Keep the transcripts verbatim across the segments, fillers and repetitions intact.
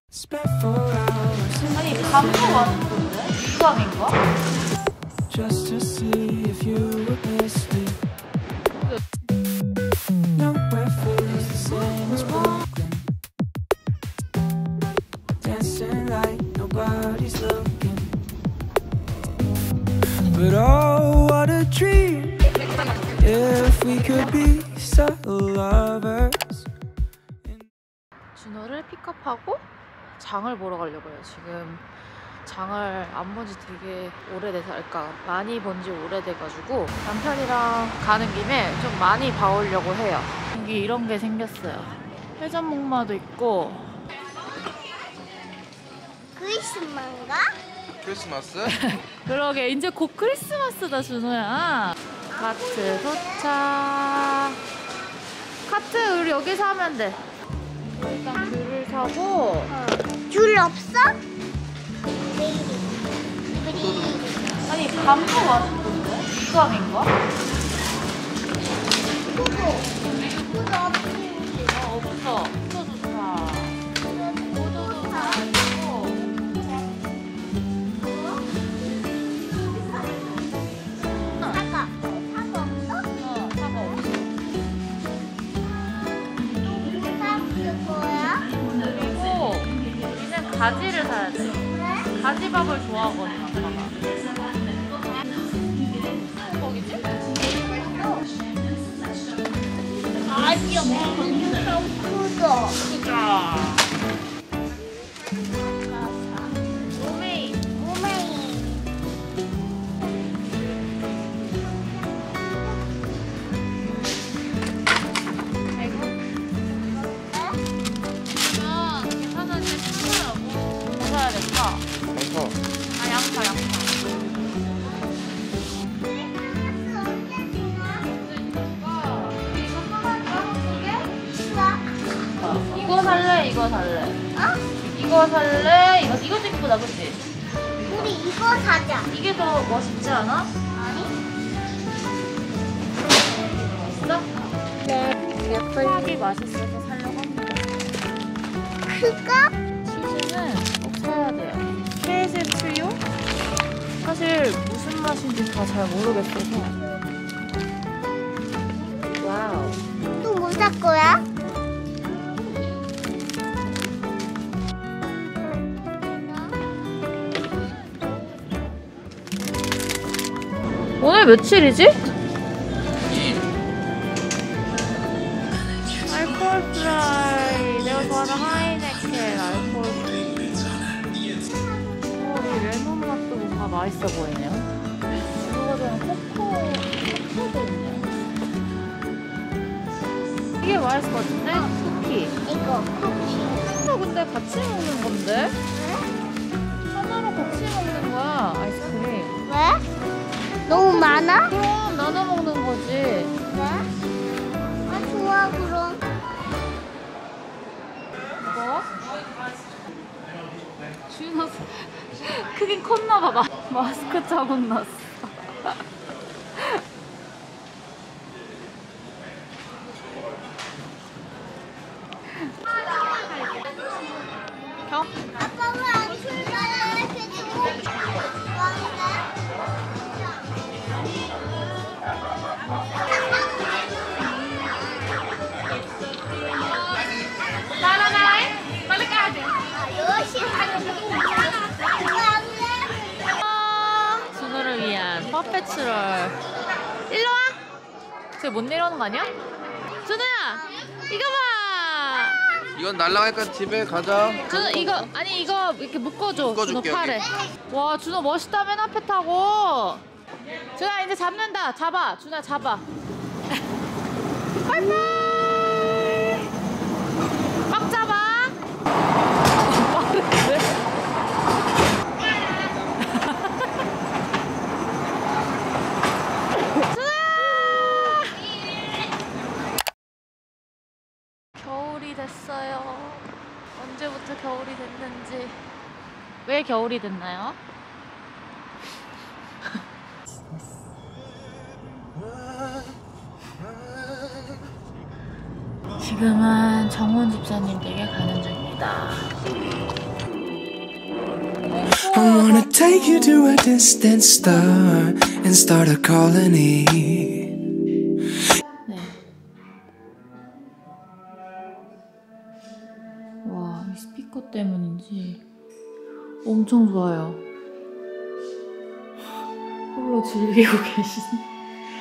아니 밤도 왔는데? 이밤인가? Just to see if you were listening. Nowhere feels the same as Brooklyn. Dancing like nobody's looking. But oh, what a dream if we could be so lovers. 준호를 픽업하고 장을 보러 가려고요. 지금 장을 안 본 지 되게 오래돼서, 그러니까 많이 본 지 오래돼가지고 남편이랑 가는 김에 좀 많이 봐오려고 해요. 여기 이런 게 생겼어요. 회전목마도 있고. 크리스마스인가? 크리스마스? 그러게, 이제 곧 크리스마스다 준호야. 카트 도착. 카트 우리 여기서 하면 돼. 일단 귤을 사고. 어. 줄 없어? 아니 밤도 맛있던데? 이밤인가? 그거 그거 어, 없어. 포도 좋다. 포도 좋다. 사과 사과 없어? 어, 사과 없어. 사줄 거야? 그리고 우리는 가지를 사야 돼. 왜? 가지밥을 좋아하거든, 아빠가. 거기지? 아니야, 그거. 그자. 오메이. 오메이. 아이고. 그러면 계산할 때 사느라고 뭐 사야 될까? 양파. 아, 양파, 양파. 이거 살래? 이거 살래? 어? 이거 살래? 이거 이것도 이쁘다, 그치? 우리 이거 사자. 이게 더 멋있지 않아? 아니? 멋있어? 네. 수박이 맛있어서 살려고 합니다. 그거? 치즈는 꼭 사야 돼요. 케이즈 트리오? 사실 무슨 맛인지 다 잘 모르겠어서. 와우. 또 뭐 살 거야? 오늘 며칠이지? 알코올 프라이. 내가 좋아하는 하이네켄 알코올 프리. 어, 이 레몬 맛도 뭔가 맛있어 보이네요. 이거 저는 코코, 코코도 있네요. 이게 맛있을 것 같은데? 쿠키. 이거 쿠키. 이거 근데 같이 먹는 건데? 왜? 하나로 같이 먹는 거야, 아이스크림. 왜? 너무 많아? 그럼 나눠 먹는 거지. 왜? 아 좋아 그럼. 뭐? 준호 크긴 컸나 봐봐. 마스크 자국 났어. 경? 아빠 왜 안 출발해? 이렇게 지금 나나나이? 빨리 가야 돼. 준호를 위한 퍼페츄럴. 일로 와. 저기 못 내려오는 거 아니야? 준호야, 이거 봐. 이건 날라갈까? 집에 가자. 준호 이거 아니 이거 이렇게 묶어줘. 준호 묶어줄게, 팔에. 와 준호 멋있다. 맨 앞에 타고. 준호야 이제 잡는다. 잡아. 준호야 잡아. 빠이빠이. 꽉 잡아. 빠른데? 겨울이 됐어요. 언제부터 겨울이 됐는지. 왜 겨울이 됐나요? 지금은 정훈 집사님 댁에 가는 중입니다. I wanna take you to a distant star and start a colony. 네. 와, 이 스피커 때문인지 엄청 좋아요. 홀로 즐기고 계시네.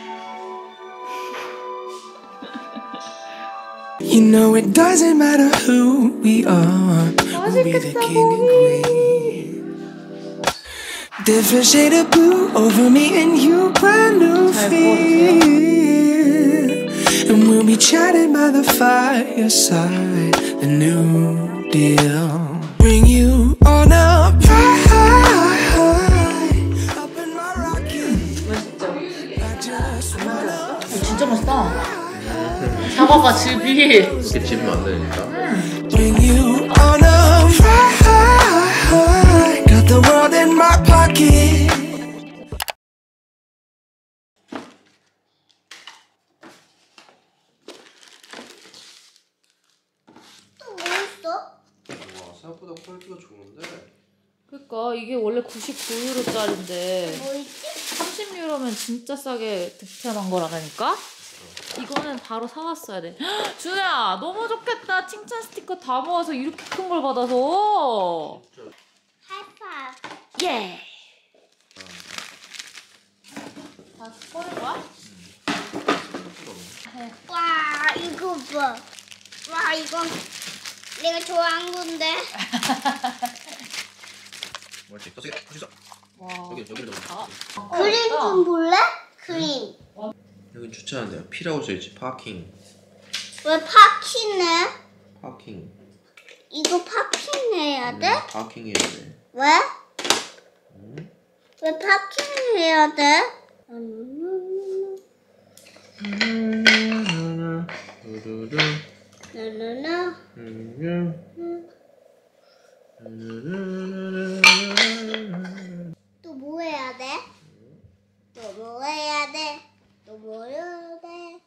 You know it doesn't matter who we are, we'll be the king and queen. Different shade of blue over me and you, brand new feel. And we'll be chatting by the fireside, the new deal. Bring you on a ride up in my rocket. I just wanna 진짜 맛있다. 사과가 즙이. 이렇게 집으면 안 되니까. bring you on a ride. Got the world in my pocket. 또 뭐 있어? 와, 생각보다 퀄리티가 좋은데. 그러니까 이게 원래 구십구 유로짜리인데 뭐 있지? 삼십 유로면 진짜 싸게 득템한 거라니까? 이거는 바로 사왔어야 돼. 헉, 준우야, 너무 좋겠다. 칭찬 스티커 다 모아서 이렇게 큰 걸 받아서. 하이파이브. 예. 다시 꺼낼 거야? 와 이거 봐. 와 이거 내가 좋아하는 건데. 뭐지? 더 세게, 더 세게. 와. 여기, 여기를 넣어. 아, 그림 좀 볼래? 그림. 여기 주차하는데요. P라고 써있지. 파킹. 왜 파킹해? 파킹. 이거 파킹해야 돼? 음, 파킹 해야 돼. 왜? 음? 왜 파킹해야 돼? 두두두. 나나나. 또 뭐 해야 돼? 또 뭐 해야 돼? 또 뭐 해야 돼?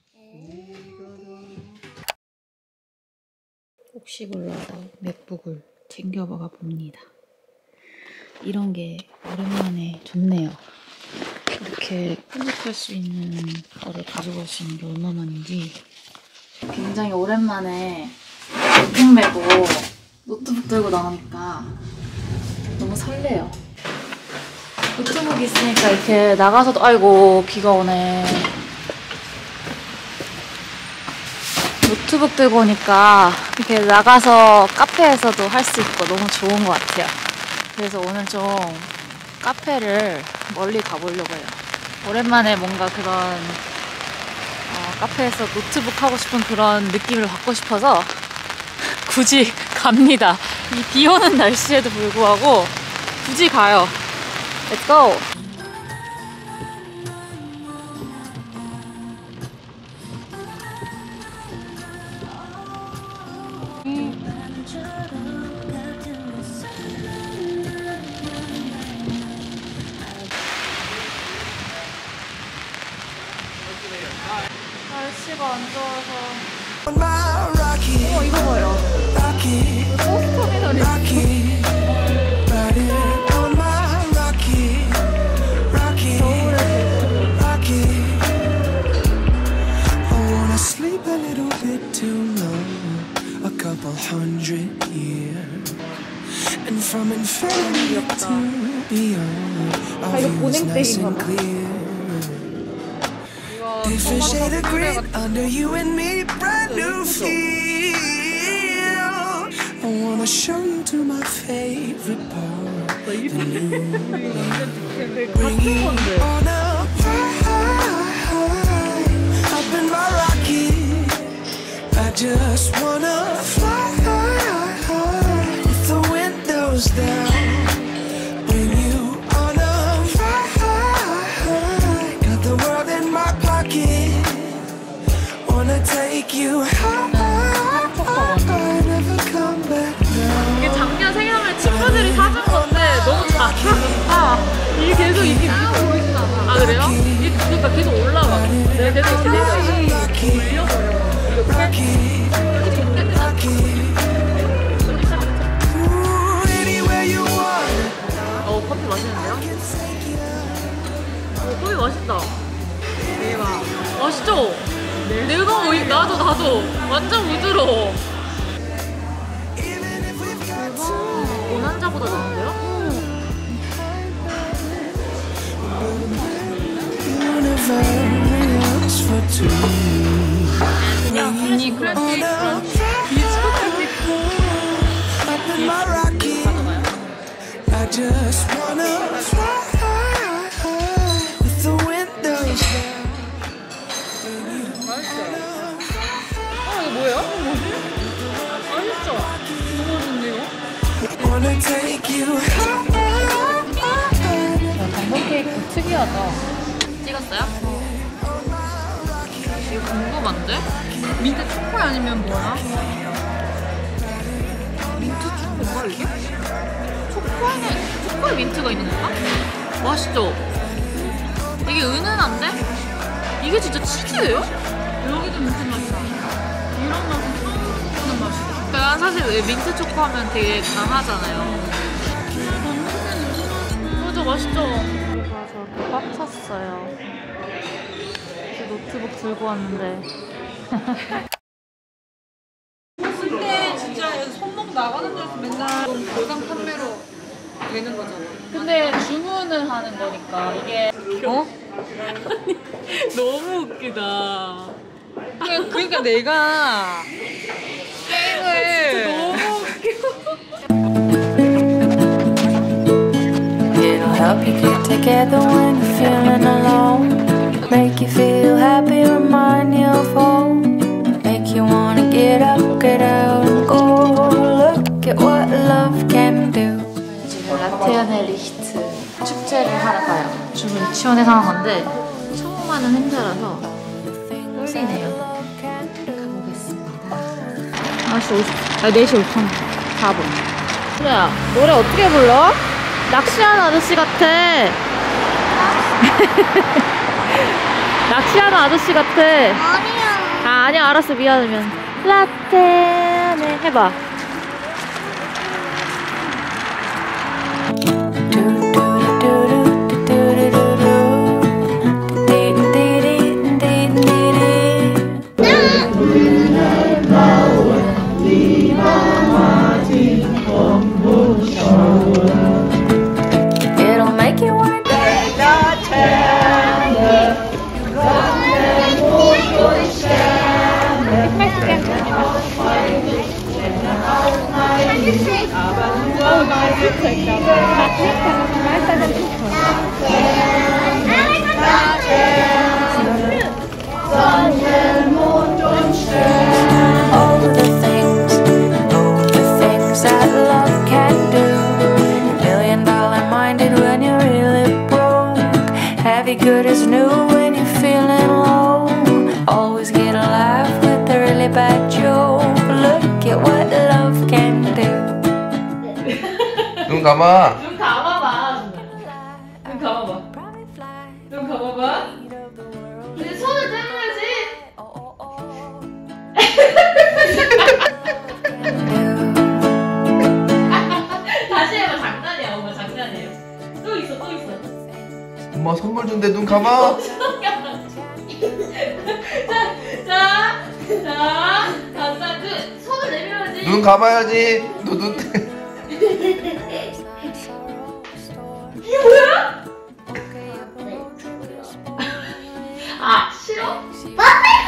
혹시 몰라서 맥북을 챙겨봐 봅니다. 이런 게 오랜만에 좋네요. 이렇게 편집할 수 있는 거를 가져갈 수 있는 게 얼마만인지 굉장히 오랜만에 맥북 메고 노트북 들고 나오니까 너무 설레요. 노트북 있으니까 이렇게 나가서도 아이고 비가 오네. 노트북 들고 오니까 이렇게 나가서 카페에서도 할 수 있고 너무 좋은 것 같아요. 그래서 오늘 좀 카페를 멀리 가보려고 해요. 오랜만에 뭔가 그런 어, 카페에서 노트북 하고 싶은 그런 느낌을 받고 싶어서 굳이 갑니다. 이 비 오는 날씨에도 불구하고 굳이 가요. Let's go! 날씨가 안 좋아서. On my rocket, 어, 이거 봐요. rocket, 버스터미널이 rocket, riding on my rocket, rocket, rocket. I wanna sleep a little bit too long, a couple hundred years, and from infinity to beyond, our view is nice and clear. Different shade of green under you and me, brand new feel. I wanna show you to my favorite part, the new. Bring you on a ride up in my rocket. I just wanna fly with the windows down. Bring you on a ride. Got the world in my pocket. Wanna take you high. Never come back down. 이게 작년 생일날 친구들이 사준 건데 너무 작아. 이게 계속 이게 밑으로 보이진 않아. 아 그래요? 이게 그러니까 계속 올라가. 내가 계속 이렇게 내가 이렇게 올려버려. Ooh, anywhere you want. 나도 나도 완전 부드러워. 원한자보다 나은데요? 그냥 미니 클래식 I just wanna fly with the windows down. 어 이거 뭐예요? 뭐지? 맛있죠? 너무 맛있는데요? Wanna take you high. 당근 케이크 특이하다. 찍었어요? 이거 궁금한데? 민트 초코야 아니면 뭐야? 민트 초코인가 이게? 초코에는 초코에 민트가 있는 건가? 맛있죠? 되게 은은한데? 이게 진짜 치즈예요? 여기도 민트 맛이야. 이런 맛은 처음 먹는 맛이야. 난 사실 민트 초코 하면 되게 강하잖아요. 맞아, 맛있죠? 우리가 저렇게 꽉 찼어요. 노트북 들고 왔는데. 근데 진짜 손목 나가는 데서 맨날 고상 판매로 되는 거잖아. 근데 주문을 하는 거니까 이게 어? 너무 웃기다. 그러니까 내가 게임을 너무 웃겨. It'll help you get together when you're feeling alone. Make you feel happy, remind you of home. Make you wanna get up, get out and go. Look at what love can do. 지금 라테아네 리히트 축제를 하러 가요. 주문 지원해서 한 건데 처음 하는 행사라서 떨리네요. 가보겠습니다. 아씨 오십, 아 네 시 오 분 사 분. 그래야 노래 어떻게 불러? 낚시하는 아저씨 같아. 낚시하는 아저씨 같아. 아니야. 아 아니야 알았어 미안하면 라떼네 해봐. It'll make you wanna all the things, all the things that love can do. Million dollar minded when you're really broke. Heavy good as new when you're feeling low. Always get a laugh with a really bad joke. Look at what love can do. 눈 감아. 눈 감아봐. 눈 감아봐. 눈 감아봐. 근데 손을 떼야지. 다시 해봐. 장난이야 엄마 장난이에요. 또 있어 또 있어. 엄마 선물 준대. 눈 감아. 자, 자, 자, 간다. 그 손을 내밀어야지. 눈 감아야지. 너 눈. 이게 뭐야? 아 싫어? 뭐